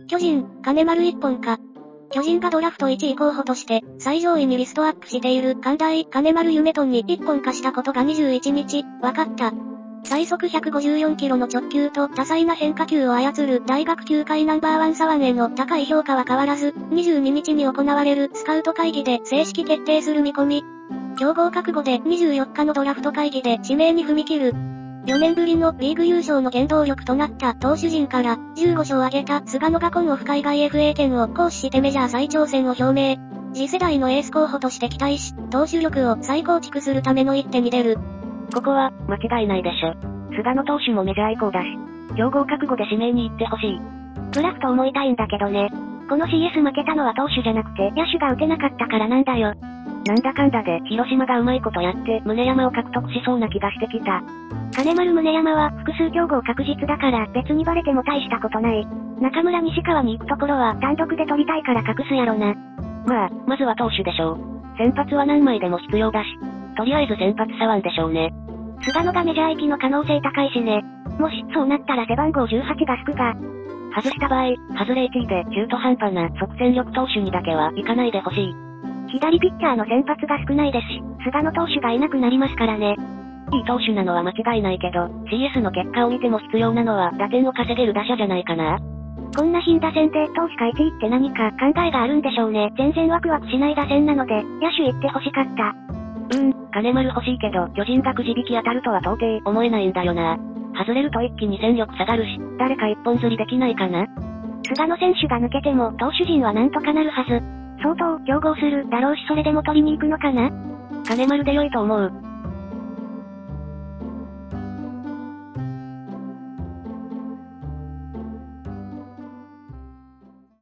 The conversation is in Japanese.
巨人、金丸一本か。巨人がドラフト1位候補として、最上位にリストアップしている寛大、金丸夢トンに一本化したことが21日、分かった。最速154キロの直球と多彩な変化球を操る大学球界ナンバーワン左腕への高い評価は変わらず、22日に行われるスカウト会議で正式決定する見込み。競合覚悟で24日のドラフト会議で指名に踏み切る。4年ぶりのリーグ優勝の原動力となった投手陣から15勝を挙げた菅野が今オフ海外 FA 権を行使してメジャー再挑戦を表明。次世代のエース候補として期待し、投手力を再構築するための一手に出る。 ここは、間違いないでしょ。菅野投手もメジャー以降だし、競合覚悟で指名に行ってほしい。 ドラフト思いたいんだけどね。この CS 負けたのは投手じゃなくて野手が打てなかったからなんだよ。 なんだかんだで広島がうまいことやって宗山を獲得しそうな気がしてきた。 金丸宗山は複数競合確実だから別にバレても大したことない。中村西川に行くところは単独で取りたいから隠すやろな。 まあ、まずは投手でしょう。先発は何枚でも必要だし、とりあえず先発左腕でしょうね。 菅野がメジャー行きの可能性高いしね。もしそうなったら背番号18が吹くが。 外した場合、外れ1位で中途半端な即戦力投手にだけは行かないでほしい。 左ピッチャーの先発が少ないですし、菅野投手がいなくなりますからね。 いい投手なのは間違いないけど、CS の結果を見ても必要なのは打点を稼げる打者じゃないかな。 こんな貧打線で投手か1位って何か考えがあるんでしょうね。全然ワクワクしない打線なので、野手行って欲しかった。 金丸欲しいけど、巨人がくじ引き当たるとは到底思えないんだよな。外れると一気に戦力下がるし、誰か一本釣りできないかな。 菅野選手が抜けても投手陣はなんとかなるはず。相当競合するだろうしそれでも取りに行くのかな。 金丸で良いと思う。